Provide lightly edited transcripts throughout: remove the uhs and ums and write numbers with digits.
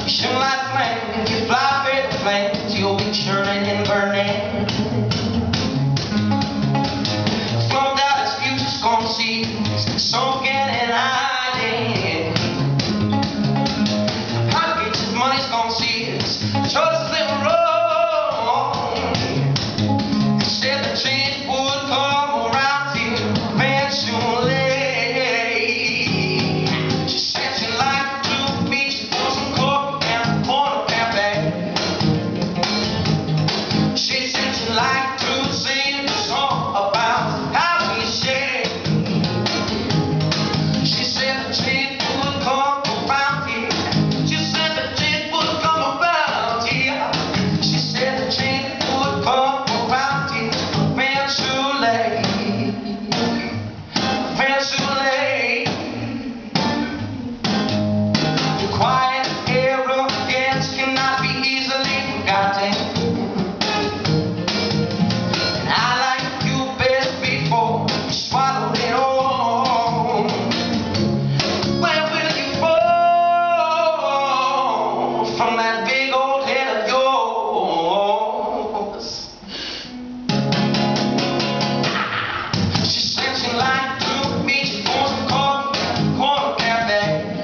Shoot like flame, you fly straight to flames, you'll be churning and burning. Slumped out his future's gonna see, sunken and hiding. Pockets, his money's gonna see, his choices live wrong. They said the change would come around here eventually. Like to sing a song about how we share. She said the change would come around here. She said the change would come around here. She said the change would come around here eventually. Eventually. The quiet arrogance cannot be easily forgotten. Swallowed it all. Where will you fall from that big old head of yours? She said she liked to meet you for some coffee at the corner cafe.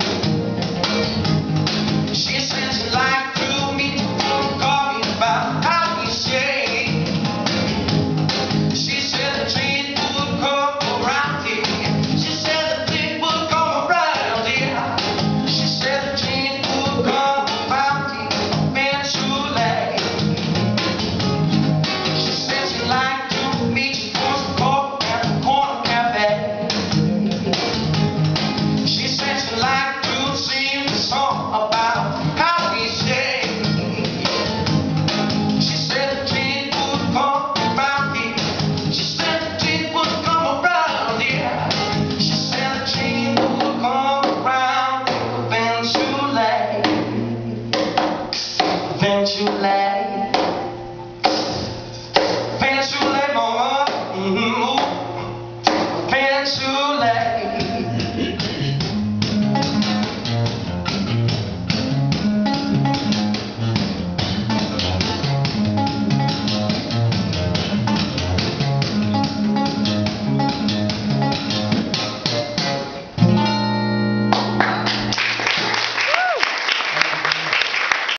She said she liked to meet you for some coffee about how we shake. She said the change would come around here. She said the change would come around here. She said the change would come around here eventually. She said she liked to meet you for some coffee at the corner cafe. She said she liked to sing a song about